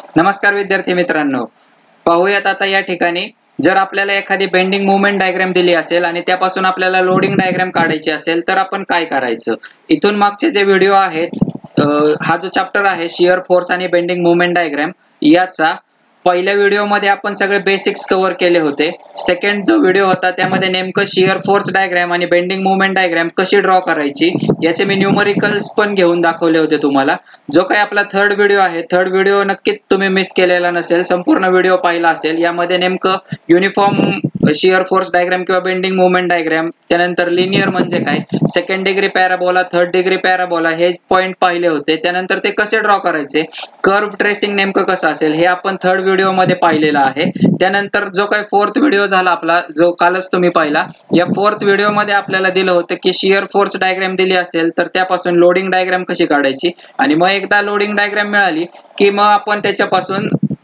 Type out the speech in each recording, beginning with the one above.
नमस्कार विद्यार्थी मित्रांनो, पाहूयात आता या ठिकाणी जर आपल्याला एखादी बेंडिंग मूवमेंट डायग्राम दिली असेल आणि त्यापासून आपल्याला लोडिंग डायग्राम काढायची असेल तर आपण काय करायचं। इथून मागचे जे व्हिडिओ आहेत हा जो चॅप्टर आहे शियर फोर्स आणि बेंडिंग मूवमेंट डायग्राम याचा पहिल्या व्हिडिओ मध्ये आपण सगळे बेसिक्स कव्हर केले होते। सेकंड जो व्हिडिओ होता त्यामध्ये नेमकं शियर फोर्स डायग्राम आणि बेंडिंग मूवमेंट डायग्राम कशी ड्रॉ करायची याचे मी न्यूमरिकल्स पण घेऊन दाखवले होते तुम्हाला। जो काही आपला थर्ड व्हिडिओ आहे, थर्ड व्हिडिओ नक्कीच तुम्ही मिस केलेला नसेल, संपूर्ण व्हिडिओ पाहिला असेल। यामध्ये नेमकं युनिफॉर्म शियर फोर्स डायग्राम किंवा बेंडिंग मूवमेंट डायग्राम, त्यानंतर लिनियर म्हणजे काय, second degree parabola, third degree parabola हे पॉइंट पाहिले होते। त्यानंतर ते कसे ड्रॉ करायचे, कर्व ट्रेसिंग नेमकं कसं असेल हे आपण थर्ड व्हिडिओ मध्ये पाहिलेलं आहे। त्यानंतर जो काही फोर्थ व्हिडिओ झाला आपला, जो कालच तुम्ही पाहिला, या फोर्थ व्हिडिओ मध्ये आपल्याला दिलं होतं की शियर फोर्स डायग्राम दिली असेल तर त्यापासून लोडिंग डायग्राम कशी काढायची आणि मग एकदा लोडिंग डायग्राम मिळाली की मग आपण त्याच्यापासून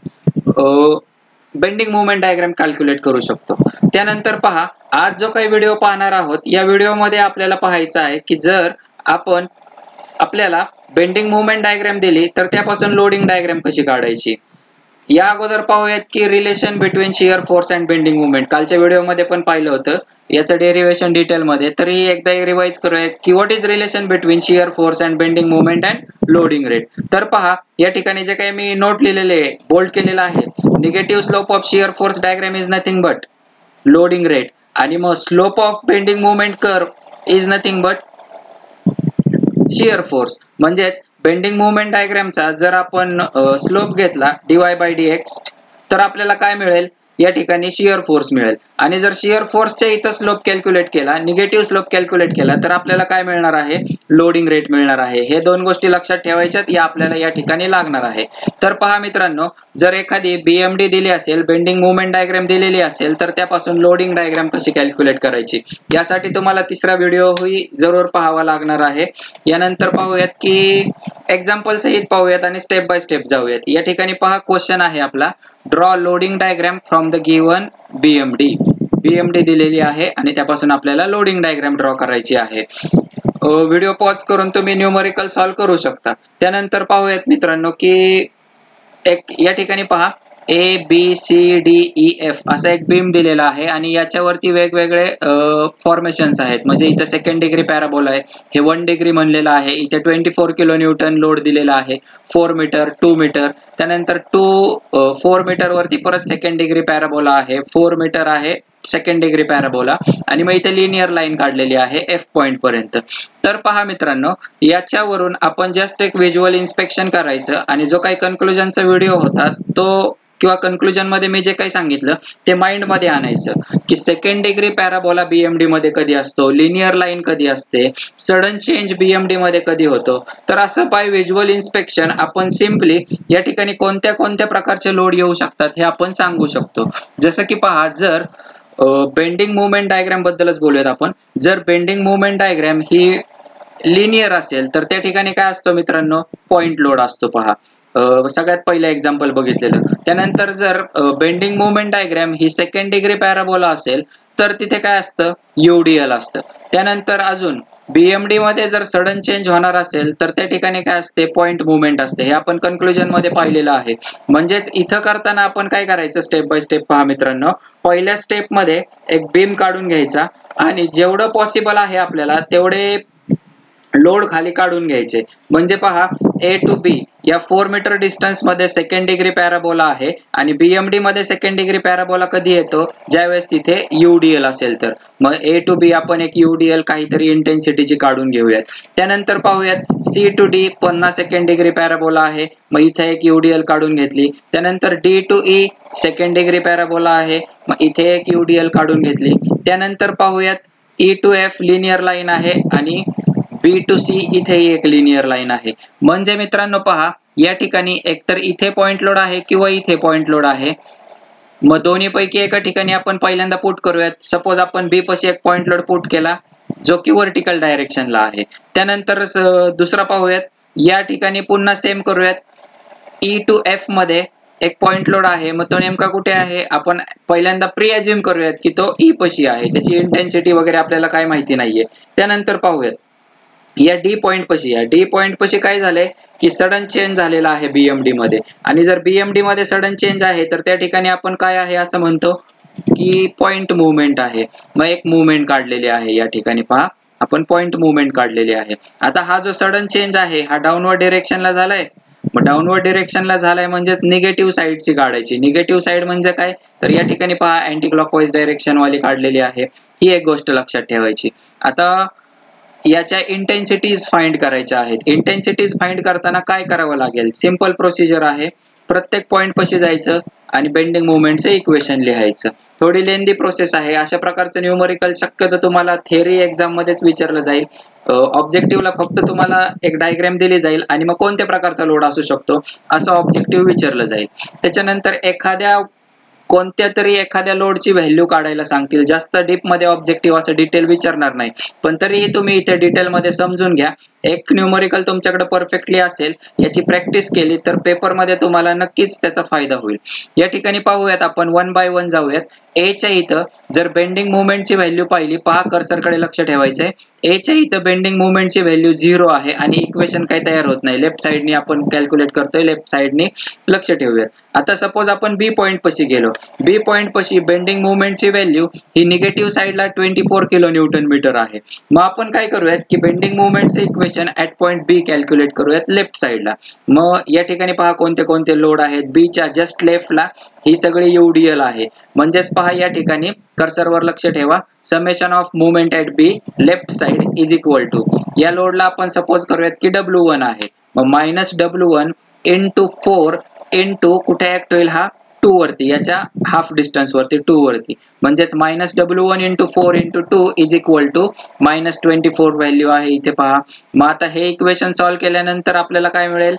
बेंडिंग मूवमेंट डायग्राम कॅल्क्युलेट करू शकतो। त्यानंतर पहा, आज जो काही व्हिडिओ पाहणार आहोत या व्हिडिओ मध्ये आपल्याला पाहायचं आहे की जर आपल्याला बेंडिंग मूवमेंट डायग्राम दिली तर त्यापासून लोडिंग डायग्राम कशी काढायची। या अगोदर पाहूयात की relation between shear force and bending movement, कालच्या व्हिडिओ मध्ये पण पाहिलं होतं याचं डेरिव्हेशन डिटेल मध्ये। तरी एकदा रिवाइज करूयात की what is relation between shear force and bending movement and loading rate. तर पहा, या ठिकाणी जे काही मी नोट लिहिलेले बोल्ड केलेलं आहे, negative slope of shear force diagram is nothing but loading rate, आणि मग slope of bending movement curve is nothing but shear force. म्हणजेच बेंडिंग मूवमेंट डायग्रामचा जर आपण स्लोप घेतला dy/dx तर आपल्याला काय मिळेल, या ठिकाणी शियर फोर्स मिळेल। आणि जर शियर फोर्सच्या इथं स्लोप कॅल्क्युलेट केला, निगेटिव्ह स्लोप कॅल्क्युलेट केला तर आपल्याला काय मिळणार आहे, लोडिंग रेट मिळणार आहे। हे दोन गोष्टी लक्षात ठेवायच्यात, या आपल्याला या ठिकाणी लागणार आहे। तर पहा मित्रांनो, जर एखादी BMD दिली असेल, बेंडिंग मूवमेंट डायग्राम दिलेली असेल तर त्यापासून लोडिंग डायग्राम कशी कॅल्क्युलेट करायची, यासाठी तुम्हाला तिसरा व्हिडिओ ही जरूर पाहावा लागणार आहे। यानंतर पाहूयात की एक्झाम्पल सहित पाहूयात आणि स्टेप बाय स्टेप जाऊयात। या ठिकाणी पहा, क्वेश्चन आहे आपला, draw loading diagram from the given BMD दिलेली आहे आणि त्यापासून आपल्याला लोडिंग डायग्राम ड्रॉ करायची आहे। व्हिडिओ पॉज करून तुम्ही न्यूमरिकल सॉल्व्ह करू शकता। त्यानंतर पाहूयात मित्रांनो की या ठिकाणी पहा ABCDEF असा एक बीम दिलेला आहे आणि याच्यावरती वेगवेगळे फॉर्मेशन्स आहेत। म्हणजे इथे सेकंड डिग्री पॅराबोला आहे, हे 1 डिग्री म्हणलेलं आहे, इथे 24 किलो न्यूटन लोड दिलेला आहे, 4 मीटर, 2 मीटर, त्यानंतर 4 मीटर वरती परत सेकंड डिग्री पॅराबोला आहे, 4 मीटर आहे सेकंड डिग्री पॅराबोला, आणि मग इथे लिनियर लाईन काढलेली आहे F पॉइंट पर्यंत। तर पहा मित्रांनो, याच्यावरून आपण जस्ट एक व्हिज्युअल इन्स्पेक्शन करायचं आणि जो काही कन्क्लुजनचा व्हिडिओ होता तो किंवा कन्क्लुजन मध्ये मी जे काही सांगितलं ते माइंड मध्ये आणायचं की सेकंड डिग्री पॅराबोला BMD मध्ये कधी असतो, लिनियर लाईन कधी असते, सडन चेंज BMD मध्ये कधी होतो। तर असं बाय व्हिज्युअल इन्स्पेक्शन आपण सिम्पली या ठिकाणी कोणत्या कोणत्या प्रकारचे लोड येऊ शकतात हे आपण सांगू शकतो। जसं की पहा, जर बेंडिंग मूवमेंट डायग्राम बद्दलच बोलूयात आपण। जर बेंडिंग मूवमेंट डायग्राम ही लिनियर असेल तर त्या ठिकाणी काय असतो मित्रांनो, पॉइंट लोड असतो। पहा, सगळ्यात पहिलं एक्झाम्पल बघितलेलं। त्यानंतर जर बेंडिंग मूवमेंट डायग्राम ही सेकंड डिग्री पॅराबोला असेल तर तिथे काय असतं, UDL असतं। त्यानंतर अजून BMD मध्ये जर सडन चेंज होणार असेल तर त्या ठिकाणी काय असते, पॉइंट मूवमेंट असते। हे आपण कन्क्लुजन मध्ये पाहिलेलं आहे। म्हणजेच इथं करताना आपण काय करायचं, स्टेप बाय स्टेप पहा मित्रांनो। पहिल्या स्टेप मध्ये एक बीम काढून घ्यायचा आणि जेवढं पॉसिबल आहे आपल्याला तेवढे लोड खाली काढून घ्यायचे। म्हणजे पहा, A to B या 4 मीटर डिस्टन्स मध्ये सेकंड डिग्री पॅराबोला आहे आणि BMD मध्ये सेकंड डिग्री पॅराबोला कधी येतो, ज्यावेळेस तिथे UDL असेल तर। मग A to B आपण एक UDL काहीतरी इंटेन्सिटीची काढून घेऊयात। त्यानंतर पाहूयात C to D 50 second degree parabola आहे, मग इथे एक UDL काढून घेतली। त्यानंतर D to E second degree parabola आहे, मग इथे एक UDL काढून घेतली। त्यानंतर पाहूयात E to F linear line आहे आणि B to C इथे एक लिनियर लाईन आहे। म्हणजे मित्रांनो पहा, या ठिकाणी एकतर इथे पॉइंट लोड आहे किंवा इथे पॉइंट लोड आहे। मग दोन्ही पैकी एका ठिकाणी आपण पहिल्यांदा पुट करूयात। सपोज आपण B पाशी एक पॉइंट लोड पुट केला जो की वर्टिकल डायरेक्शनला आहे। त्यानंतर दुसरा पाहूयात, या ठिकाणी पुन्हा सेम करूयात। E to F मध्ये एक पॉइंट लोड आहे, मग तो नेमका कुठे आहे आपण पहिल्यांदा प्री अज्युम करूयात की तो E पाशी आहे, त्याची इंटेन्सिटी वगैरे आपल्याला काय माहिती नाहीये। त्यानंतर पाहूयात या डी पॉइंट पशी काय झालंय की सडन चेंज झालेला आहे बीएमडी मध्ये, आणि जर बीएमडी मध्ये सडन चेंज आहे तर त्या ठिकाणी आपण काय आहे असं म्हणतो की पॉइंट मुवमेंट आहे. मग एक मुवमेंट काढलेली आहे या ठिकाणी पहा, आपण पॉइंट मुवमेंट काढलेली आहे. आता हा जो सडन चेंज आहे हा डाऊनवर्ड डिरेक्शनला झालाय. मग डाऊनवर्ड डिरेक्शनला झालाय म्हणजेच निगेटिव्ह साईडची काढायची. निगेटिव्ह साईड म्हणजे काय, तर या ठिकाणी पहा अँटी क्लॉकवाईज डायरेक्शन वाली काढलेली आहे. ही एक गोष्ट लक्षात ठेवायची. आता याच्या इंटेन्सिटीज फाइंड करायच्या आहेत. इंटेन्सिटीज फाइंड करताना काय करावं लागेल, सिंपल प्रोसिजर आहे. प्रत्येक पॉइंट पाशी जायचं आणि बेंडिंग मुवमेंटचं इक्वेशन लिहायचं. थोडी लेंदी प्रोसेस आहे. अशा प्रकारचं न्यूमरिकल शक्यतो तुम्हाला थेअरी एक्झाम मध्येच विचारलं जाईल. ऑब्जेक्टिव्हला फक्त तुम्हाला एक डायग्राम दिली जाईल आणि मग कोणत्या प्रकारचा लोड असू शकतो असं ऑब्जेक्टिव्ह विचारलं जाईल. त्याच्यानंतर कोणत्या तरी एखाद्या लोडची व्हॅल्यू काढायला सांगतील. जास्त डीप मध्ये ऑब्जेक्टिव्ह असं डिटेल विचारणार नाही, पण तरीही तुम्ही इथे डिटेल मध्ये समजून घ्या. एक न्यूमरिकल तुमच्याकडे परफेक्टली असेल, याची प्रॅक्टिस केली तर पेपर मध्ये तुम्हाला नक्कीच त्याचा फायदा होईल. या ठिकाणी पाहूयात आपण 1 बाय 1 जाऊयात. ए च्या इथं जर बेंडिंग मुवमेंटची व्हॅल्यू पाहिली, पहा कर्सरकडे लक्ष ठेवायचंय. ए च्या इथं बेंडिंग मुवमेंटची व्हॅल्यू 0 आहे आणि इक्वेशन काही तयार होत नाही. लेफ्ट साइडनी आपण कॅल्क्युलेट करतोय, लेफ्ट साइडनी लक्ष ठेवूयात. आता सपोज आपण बी पॉइंट पाशी गेलो. बी पॉइंट पाशी बेंडिंग मुवमेंटची व्हॅल्यू ही निगेटिव्ह साइडला 24 किलो न्यूटन मीटर आहे. मग आपण काय करूयात की बेंडिंग मुवमेंटचे equation at point B calculate करूयात लेफ्ट साइडला. मग या ठिकाणी पहा कोणते कोणते लोड आहेत. बी च्या जस्ट लेफ्टला ही सगळी यूडीएल आहे. म्हणजेच पहा या ठिकाणी कर्सरवर लक्ष ठेवा. Summation of movement at B left side is equal to, या लोडला आपण सपोज करूयात की W1 आहे. मग मायनस W1 इंटू 4 इंटू कुठे ऍक्ट होईल हा 2 वरती, याच्या हाफ डिस्टन्स वरती 2 वरती. म्हणजेच minus W1 into 4 into 2 is equal to minus 24 value आहे इथे पहा. मग आता हे इक्वेशन सॉल्व्ह केल्यानंतर आपल्याला काय मिळेल,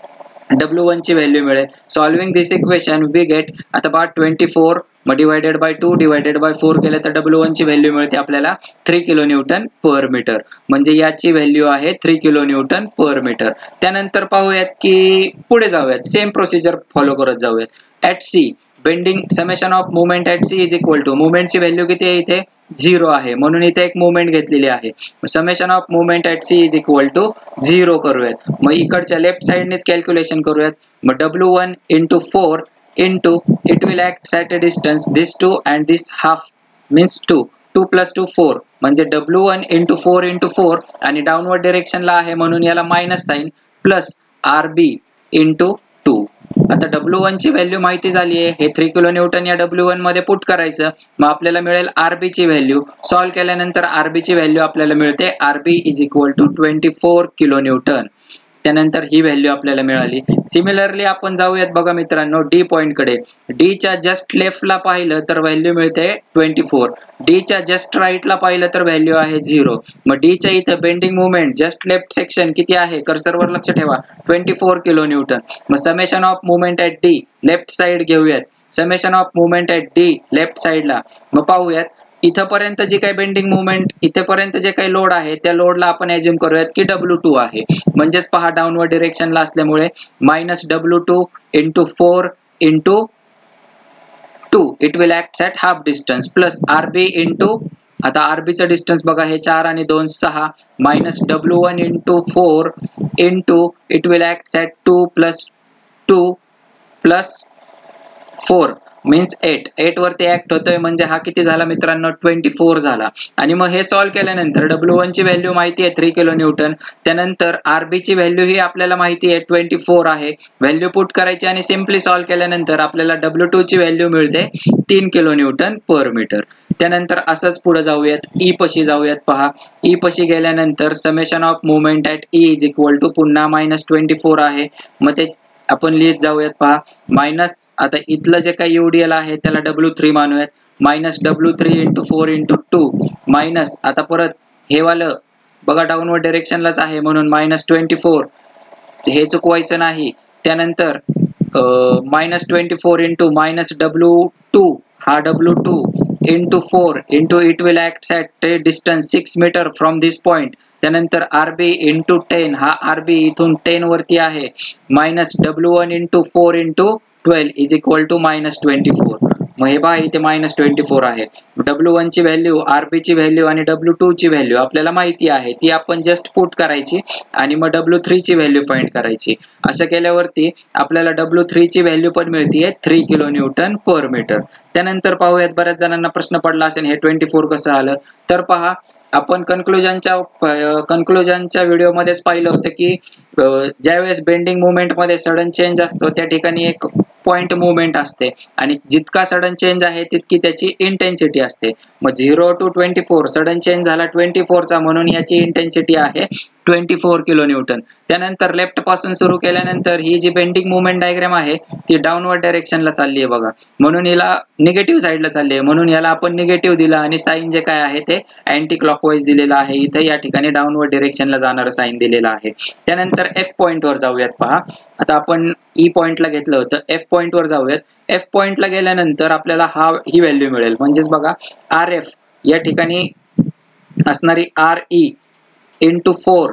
W1 ची व्हॅल्यू मिळेल. Solving this equation we get, आता पहा 24 मग डिवायडेड बाय 2 डिवायडेड बाय 4 केलं तर W1 ची व्हॅल्यू मिळते आपल्याला 3 किलो न्यूटन पर मीटर. म्हणजे याची व्हॅल्यू आहे 3 किलो न्यूटन पर मीटर. त्यानंतर पाहूयात की पुढे जाऊयात, सेम प्रोसिजर फॉलो करत जाऊयात. At C bending summation of movement at C is equal to, मुवमेंटची व्हॅल्यू किती आहे इथे 0 आहे म्हणून इथे एक मुवमेंट घेतलेली आहे. Summation of movement at C is equal to 0 करूयात. मग इकडच्या लेफ्ट साइडनेच कॅल्क्युलेशन करूयात. मग W1 into 4 into it will act at a distance this 2 and this half means 2 2 plus 2 4, म्हणजे W1 इंटू 4 इंटू 4 आणि डाऊनवर्ड डिरेक्शनला आहे म्हणून याला minus sign plus RB into 2. आता W1 ची व्हॅल्यू माहिती झाली आहे. हे 3 किलो न्यूटन या W1 मध्ये पुट करायचं. मग आपल्याला मिळेल RB ची व्हॅल्यू. सॉल्व्ह केल्यानंतर RB ची व्हॅल्यू आपल्याला मिळते RB is equal to 24 kilo newton. त्यानंतर ही व्हॅल्यू आपल्याला मिळाली. सिमिलरली आपण जाऊयात बघा मित्रांनो डी पॉइंट कडे. डी च्या जस्ट लेफ्टला पाहिलं तर व्हॅल्यू मिळते 24. डी च्या जस्ट राईटला पाहिलं तर व्हॅल्यू आहे 0. मग डी च्या इथं bending movement just left section किती आहे, कर्सरवर लक्ष ठेवा 24 किलो न्यूटन. मग summation of movement at D left side घेऊयात. Summation of movement at D left साइडला मग पाहूयात इथपर्यंत जी काही बेंडिंग मुवमेंट, इथेपर्यंत जे काही लोड आहे त्या लोडला आपण एज्युम करूयात की W2 आहे. म्हणजेच पहा डाऊनवर्ड डिरेक्शनला असल्यामुळे minus W2 into 4 into 2 it will act at half distance plus RB into, आता RBचं डिस्टन्स बघा हे 4 आणि 2 6, minus W1 into 4 into it will act at 2 plus 2 plus 4 means 8 वरती ऍक्ट होतोय. म्हणजे हा किती झाला मित्रांनो 24 झाला. आणि मग हे सॉल्व्ह केल्यानंतर W1 ची व्हॅल्यू माहिती आहे 3 किलो न्यूटन. त्यानंतर RB ची व्हॅल्यू ही आपल्याला माहिती आहे 24 आहे. व्हॅल्यू पुट करायची आणि सिम्पली सॉल्व्ह केल्यानंतर आपल्याला W2 ची व्हॅल्यू मिळते 3 किलो न्यूटन पर मीटर. त्यानंतर असंच पुढे जाऊयात, ई पशी जाऊयात. पहा ई पशी गेल्यानंतर summation of movement at E is equal to पुन्हा मायनस 24 आहे. मग ते आपण लिहित जाऊयात. पहा मायनस, आता इथलं जे काही UDL आहे त्याला W3 मानूयात. Minus W3 into 4 into 2 minus, आता परत हे वालं बघा डाऊनवर्ड डिरेक्शनलाच आहे म्हणून मायनस 24, हे चुकवायचं नाही. त्यानंतर मायनस 24 इंटू मायनस W2, हा W2 into 4 into it will act at distance 6 metre from this point. त्यानंतर RB इंटू 10, हा RB इथून 10 वरती आहे. मायनस W1 इंटू 4 इंटू 12 इज इक्वल टू मायनस 24. मग हे पहा इथे मायनस 24 आहे. W1 ची व्हॅल्यू, RB ची व्हॅल्यू आणि W2 ची व्हॅल्यू आपल्याला माहिती आहे, ती आपण जस्ट पुट करायची आणि मग W3 ची व्हॅल्यू फाइंड करायची. असं केल्यावरती आपल्याला W3 ची व्हॅल्यू पण मिळतीये 3 किलो न्यूटन पर मीटर. त्यानंतर पाहूयात, बऱ्याच जणांना प्रश्न पडला असेल हे 24 कसं आलं. तर पहा, आपण कन्क्लुजनच्या व्हिडिओमध्येच पाहिलं होतं की ज्यावेळेस बेंडिंग मुवमेंट मध्ये सडन चेंज असतो त्या ठिकाणी एक पॉइंट मुवमेंट असते आणि जितका सडन चेंज आहे तितकी त्याची इंटेन्सिटी असते. मग 0 to 24 सडन चेंज झाला 24 चा, म्हणून याची इंटेन्सिटी आहे 24 किलो न्यूटन. त्यानंतर लेफ्ट पासून सुरू केल्यानंतर ही जी बेंडिंग मुवमेंट डायग्राम आहे ती डाऊनवर्ड डायरेक्शनला चालली आहे बघा, म्हणून हिला निगेटिव्ह साईडला चालली आहे, म्हणून याला आपण निगेटिव्ह दिला आणि साइन जे काय आहे ते अँटी क्लॉकवाईज दिलेलं आहे. इथे या ठिकाणी डाऊनवर्ड डायरेक्शनला जाणारं साइन दिलेलं आहे. त्यानंतर एफ पॉइंट वर जाऊयात. पहा, आता आपण ई पॉइंटला घेतलं होतं, एफ पॉइंट वर जाऊयात. एफ पॉइंटला गेल्यानंतर आपल्याला ही व्हॅल्यू मिळेल, म्हणजेच बघा RF या ठिकाणी असणारी RE into 4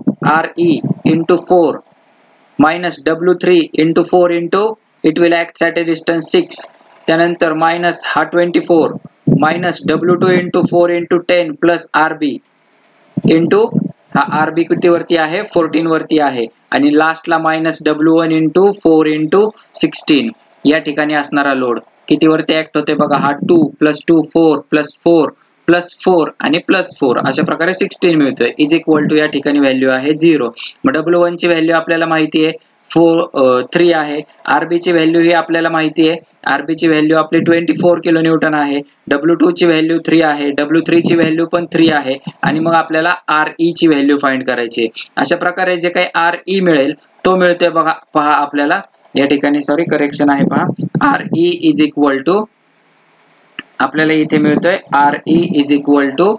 minus W3 into 4 into it will act at a distance 6. त्यानंतर मायनस हा 24 minus W2 into 4 into 10 plus RB into हा RB किती वरती आहे 14 वरती आहे आणि लास्टला मायनस W1 into 4 into 16 या ठिकाणी असणारा लोड किती वरती ऍक्ट होते बघा, हा 2 प्लस 2 4 प्लस 4 प्लस 4 आणि प्लस 4 अशा प्रकारे 16 मिळतोय इज इक्वल टू या ठिकाणी व्हॅल्यू आहे 0. मग W1 ची व्हॅल्यू आपल्याला माहिती आहे 3 आहे. RB ची व्हॅल्यू ही आपल्याला माहिती आहे, RB ची व्हॅल्यू आपली 24 किलो न्यूटन आहे. W2 ची व्हॅल्यू 3 आहे, W3 ची व्हॅल्यू पण 3 आहे आणि मग आपल्याला RE ची व्हॅल्यू फाइंड करायची आहे. अशा प्रकारे जे काही RE मिळेल तो मिळतोय बघा, पहा आपल्याला या ठिकाणी सॉरी करेक्शन आहे, पहा RE इज इक्वल टू आपल्याला इथे मिळतोय RE is equal to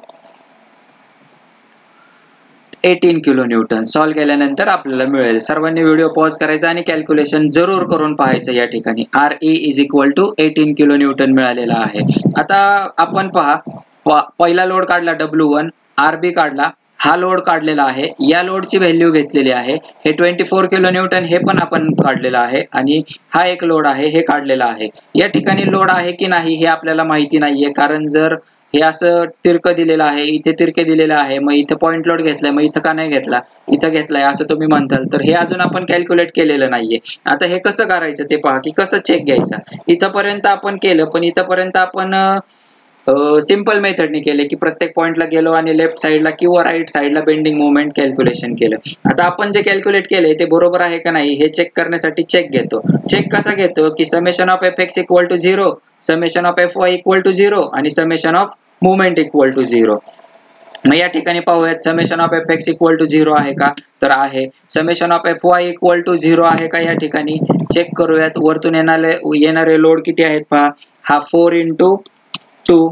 18 kilo newton. Solve केल्यानंतर आपल्याला मिळेल. सर्वांनी व्हिडिओ पॉज करायचा आणि कॅल्क्युलेशन जरूर करून पाहायचं. या ठिकाणी RE is equal to 18 kilo newton मिळालेला आहे. आता आपण पहा, पहिला लोड काढला W1, RB काढला, हा लोड काढलेला आहे, या लोडची व्हॅल्यू घेतलेली आहे, हे 24 किलो न्यूटन हे पण आपण काढलेलं आहे आणि हा एक लोड आहे हे काढलेला आहे. या ठिकाणी लोड आहे की नाही हे आपल्याला माहिती नाहीये, कारण जर हे असं तिरकं दिलेलं आहे, इथे तिरके दिलेलं आहे, मग इथे पॉइंट लोड घेतलाय, मग इथं का नाही घेतला, इथं घेतलाय असं तुम्ही म्हणताल, तर हे अजून आपण कॅल्क्युलेट केलेलं नाहीये. आता हे कसं करायचं ते पहा की कसं चेक घ्यायचा. इथंपर्यंत आपण केलं, पण इथंपर्यंत आपण सिंपल मेथडने केले की प्रत्येक पॉइंटला गेलो आणि लेफ्ट साइडला किंवा राईट साइडला बेंडिंग मुवमेंट कॅल्क्युलेशन केलं. आता आपण जे कॅल्क्युलेट केले ते बरोबर आहे का नाही हे चेक करण्यासाठी चेक घेतो. चेक कसा घेतो की summation of Fx equal to 0, summation of Fy equal to 0 आणि summation of movement equal to 0. मग या ठिकाणी पाहूयात summation of Fx equal to 0 आहे का, तर आहे. Summation of Fy equal to 0 आहे का, या ठिकाणी चेक करूयात. वरतून येणारे लोड किती आहेत पहा, हा 4 into 2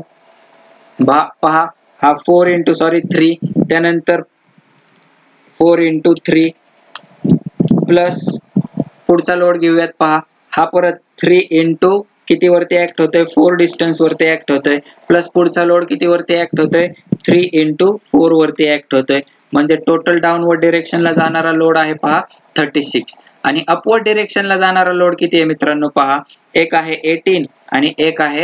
पहा, हा 4 into 3, त्यानंतर 4 into 3 प्लस पुढचा लोड घेऊयात, पहा हा परत 3 into किती वरती ऍक्ट होतोय 4 डिस्टन्स वरती ऍक्ट होतोय, प्लस पुढचा लोड किती वरती ऍक्ट होतोय 3 into 4 वरती ऍक्ट होतोय, म्हणजे टोटल डाऊनवर्ड डिरेक्शनला जाणारा लोड आहे पहा 36 आणि अपवर्ड डिरेक्शनला जाणारा लोड किती आहे मित्रांनो, पहा एक आहे 18 आणि एक आहे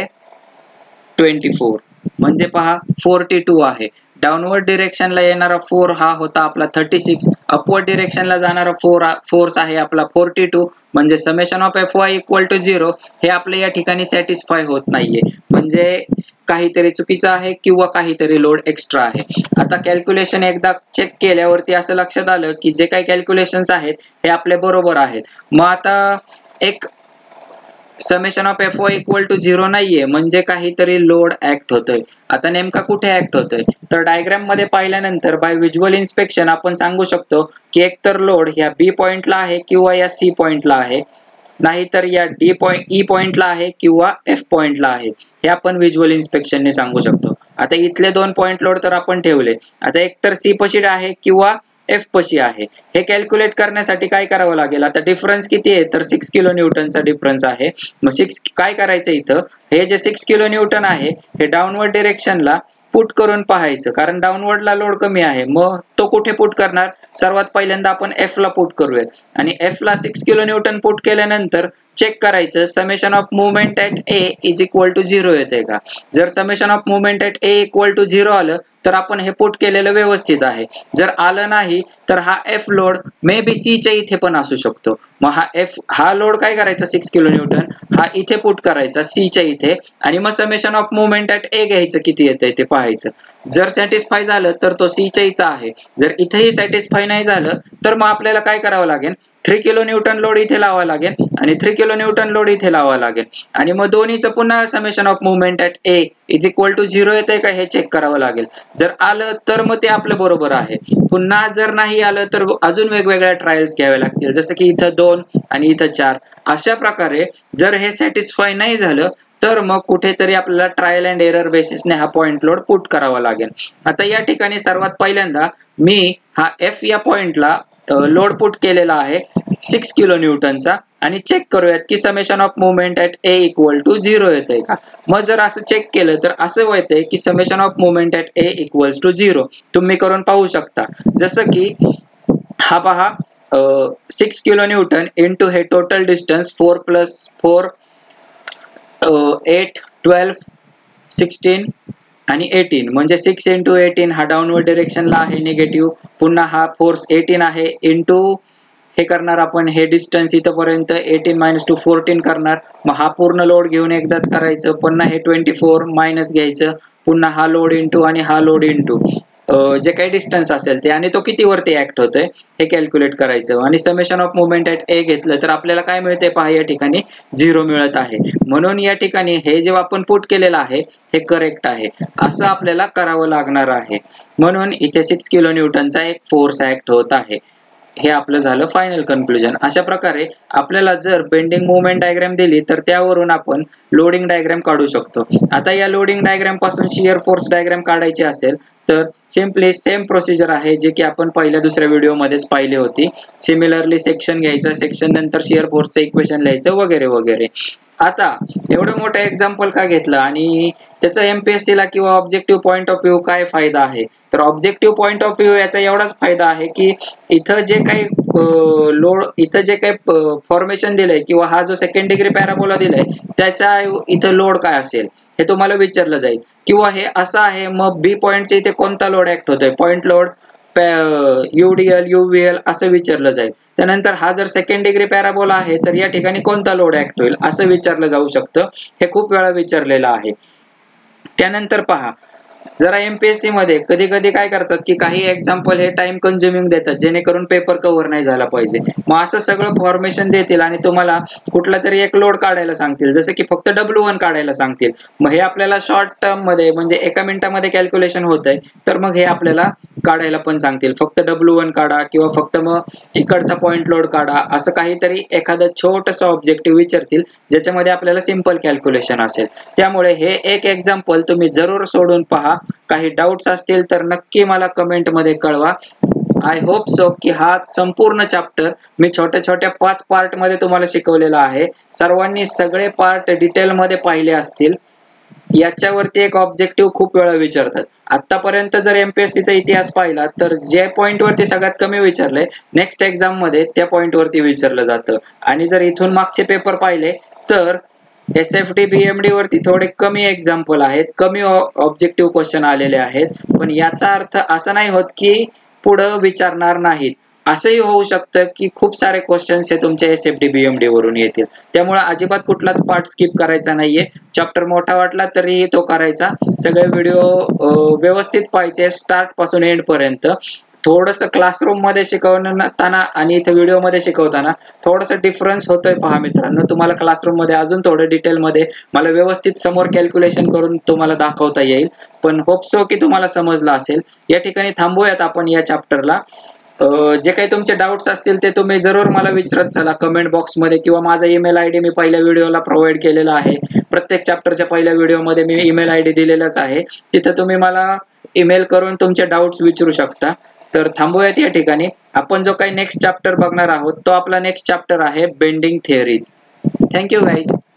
24, म्हणजे पहा 42 आहे. डाऊनवर्ड डिरेक्शनला येणारा 4 हा होता आपला 36, अपवर्ड डिरेक्शनला जाणारा फोर्स आहे आपला 42, म्हणजे summation of Fy equal to 0 हे आपल्या या ठिकाणी सॅटिस्फाय होत नाहीये, म्हणजे काहीतरी चुकीचं आहे किंवा काहीतरी लोड एक्स्ट्रा आहे. आता कॅल्क्युलेशन एकदा चेक केल्यावरती असं लक्षात आलं की जे काही कॅल्क्युलेशन्स आहेत हे आपले बरोबर आहेत. मग आता एक summation of Fy equal to 0 नाहीये, म्हणजे काहीतरी लोड ऍक्ट होतोय. आता नेमका कुठे ऍक्ट होतोय, तर डायग्राम मध्ये पाहिल्यानंतर बाय व्हिज्युअल इन्स्पेक्शन आपण सांगू शकतो की एकतर लोड ह्या बी पॉइंटला आहे किंवा या सी पॉइंटला आहे, नाहीतर या ई पॉइंटला आहे किंवा एफ पॉइंटला आहे, हे आपण व्हिज्युअल इन्स्पेक्शनने सांगू शकतो. आता इथले 2 पॉइंट लोड तर आपण ठेवले, आता एकतर सी पशी आहे किंवा एफ पशी आहे. हे कॅल्क्युलेट करण्यासाठी काय करावं लागेल, आता डिफरन्स किती आहे तर 6 किलो न्यूटनचा डिफरन्स आहे. मग 6 काय करायचं, इथं हे जे 6 किलो न्यूटन आहे हे डाऊनवर्ड डिरेक्शनला पुट करून पाहायचं, कारण डाऊनवर्डला लोड कमी आहे. मग तो कुठे पुट करणार? सर्वात पहिल्यांदा आपण एफ ला पुट करूयात आणि एफ ला 6 किलो न्यूटन पुट केल्यानंतर चेक करायचं summation of movement at A is equal to 0 येते का. जर summation of movement at A equal to 0 आलं तर आपण हे पुट केलेलं व्यवस्थित आहे. जर आलं नाही तर हा F load maybe C च्या इथे पण असू शकतो. मग हा लोड काय करायचा 6 किलो न्यूटन हा इथे पुट करायचा सी च्या इथे आणि मग summation of movement at A घ्यायचं किती येतंय ते पाहायचं. जर सॅटिस्फाय झालं तर तो सी च्या इथं आहे. जर इथेही सॅटिस्फाय नाही झालं तर मग आपल्याला काय करावं लागेल, 3 किलो न्यूटन लोड इथे लावावा लागेल आणि 3 किलो न्यूटन लोड इथे लावावा लागेल आणि मग दोन्हीचं पुन्हा summation of movement at A is equal to 0 येतंय का हे चेक करावं लागेल. जर आलं तर मग ते आपलं बरोबर आहे. पुन्हा जर नाही आलं तर अजून वेगवेगळ्या ट्रायल्स घ्याव्या लागतील, जसं की इथं 2 आणि इथं 4. अशा प्रकारे जर हे सॅटिस्फाय नाही झालं तर मग कुठेतरी आपल्याला ट्रायल अँड एरर बेसिसने हा पॉइंट लोड पुट करावा लागेल. आता या ठिकाणी सर्वात पहिल्यांदा मी हा एफ या पॉइंटला लोड पुट केलेला आहे 6 किलो न्यूटनचा आणि चेक करूयात की summation of movement at A equal to 0 येतंय का. मग जर असं चेक केलं तर असं येतंय की summation of movement at A equals to 0. तुम्ही करून पाहू शकता. जसं की हा पहा 6 किलो न्यूटन इंटू हे टोटल डिस्टन्स 4 + 4 8 12 16 आणि 18 म्हणजे 6 × 18 हा डाऊनवर्ड डिरेक्शनला आहे निगेटिव्ह. पुन्हा हा फोर्स 18 आहे इंटू हे करणार आपण हे डिस्टन्स इथपर्यंत 18 - 2 14 करणार. मग हा पूर्ण लोड घेऊन एकदाच करायचं. पुन्हा हे 24 मायनस घ्यायचं. पुन्हा हा लोड इंटू आणि हा लोड इंटू जे काही डिस्टन्स असेल ते आणि तो किती वरती ऍक्ट होतोय हे कॅल्क्युलेट करायचं आणि summation of movement at A घेतलं तर आपल्याला काय मिळते पहा, या ठिकाणी 0 मिळत आहे. म्हणून या ठिकाणी हे जे आपण पुट केलेलं आहे हे करेक्ट आहे असं आपल्याला करावं लागणार आहे. म्हणून इथे 6 किलो न्यूटनचा एक फोर्स ऍक्ट होत आहे. हे आपलं झालं फायनल कन्क्लुजन. अशा प्रकारे आपल्याला जर बेंडिंग मुवमेंट डायग्राम दिली तर त्यावरून आपण लोडिंग डायग्राम काढू शकतो. आता या लोडिंग डायग्राम पासून शियर फोर्स डायग्राम काढायची असेल तर सिम्पली सेम प्रोसिजर आहे जे की आपण पहिल्या दुसऱ्या व्हिडिओमध्येच पाहिली होती. सिमिलरली सेक्शन घ्यायचं, सेक्शन नंतर शियर फोर्सचं इक्वेशन लिहायचं वगैरे वगैरे. आता एवढं मोठं एक्झाम्पल का घेतलं आणि त्याचा एमपीएससी ला किंवा ऑब्जेक्टिव्ह पॉइंट ऑफ व्ह्यू काय फायदा आहे, तर ऑब्जेक्टिव्ह पॉइंट ऑफ व्ह्यू याचा एवढाच फायदा आहे की इथं जे काही लोड इथं जे काही फॉर्मेशन दिलंय किंवा हा जो सेकंड डिग्री पॅराबोला दिलाय त्याचा इथं लोड काय असेल हे तुम्हाला विचारलं जाईल. किंवा हे असं आहे मग बी पॉइंटचे इथे कोणता लोड ऍक्ट होतोय, पॉइंट लोड UDL UVL असं विचारलं जाईल. त्यानंतर हा जर सेकंड डिग्री पॅराबोला आहे तर या ठिकाणी कोणता लोड ऍक्ट होईल असं विचारलं जाऊ शकतं. हे खूप वेळा विचारलेलं आहे. त्यानंतर पहा जरा एमपीएससी मध्ये कधी कधी काय करतात की काही एक्झाम्पल हे टाइम कन्झ्युमिंग देतात जेणेकरून पेपर कव्हर नाही झाला पाहिजे. मग असं सगळं फॉर्मेशन देतील आणि तुम्हाला कुठला तरी एक लोड काढायला सांगतील, जसं की फक्त W1 काढायला सांगतील. मग हे आपल्याला शॉर्ट टर्म मध्ये म्हणजे एका मिनिटामध्ये कॅल्क्युलेशन होतंय तर मग हे आपल्याला काढायला पण सांगतील. फक्त W1 काढा किंवा फक्त मग इकडचा पॉइंट लोड काढा असं काहीतरी एखादं छोटंसं ऑब्जेक्टिव्ह विचारतील ज्याच्यामध्ये आपल्याला सिंपल कॅल्क्युलेशन असेल. त्यामुळे हे एक एक्झाम्पल तुम्ही जरूर सोडून पहा. काही डाऊट्स असतील तर नक्की मला कमेंट मध्ये कळवा. आय होप सो की हा संपूर्ण चॅप्टर मी छोट्या छोट्या 5 पार्ट मध्ये तुम्हाला शिकवलेला आहे. सर्वांनी सगळे पार्ट डिटेल मध्ये पाहिले असतील. याच्यावरती एक ऑब्जेक्टिव्ह खूप वेळा विचारतात. आतापर्यंत जर एमपीएससीचा इतिहास पाहिला तर जे पॉइंट वरती सगळ्यात कमी विचारलंय नेक्स्ट एक्झाम मध्ये त्या पॉइंट वरती विचारलं जातं. आणि जर इथून मागचे पेपर पाहिले तर SFD BMD वरती थोडे कमी एक्झाम्पल आहेत, कमी ऑब्जेक्टिव्ह क्वेश्चन आलेले आहेत. पण याचा अर्थ असा नाही होत की पुढं विचारणार नाहीत. असंही होऊ शकतं की खूप सारे क्वेश्चन्स हे तुमच्या SFD BMD वरून येतील. त्यामुळे अजिबात कुठलाच पार्ट स्किप करायचा नाहीये. चॅप्टर मोठा वाटला तरीही तो करायचा. सगळे व्हिडिओ व्यवस्थित पाहायचे स्टार्ट पासून एंड पर्यंत. थोडंसं क्लासरूम मध्ये शिकवताना आणि इथे व्हिडिओ मध्ये शिकवताना थोडंसं डिफरन्स होतोय पहा मित्रांनो. तुम्हाला क्लासरूम मध्ये अजून थोडं डिटेल मध्ये मला व्यवस्थित समोर कॅल्क्युलेशन करून तुम्हाला दाखवता येईल. पण होप सो की तुम्हाला समजलं असेल. या ठिकाणी थांबूयात आपण या चॅप्टरला. जे काही तुमचे डाऊट्स असतील ते तुम्ही जरूर मला विचारत चला कमेंट बॉक्स मध्ये किंवा माझा ईमेल आयडी मी पहिल्या व्हिडिओला प्रोव्हाइड केलेला आहे. प्रत्येक चॅप्टरच्या पहिल्या व्हिडिओमध्ये मी ईमेल आयडी दिलेलाच आहे. तिथे तुम्ही मला ईमेल करून तुमचे डाऊट्स विचारू शकता. तर थांबूयात या ठिकाणी. आपण जो काही नेक्स्ट चॅप्टर बघणार आहोत तो आपला नेक्स्ट चॅप्टर आहे बेंडिंग थिअरीज. Thank you guys.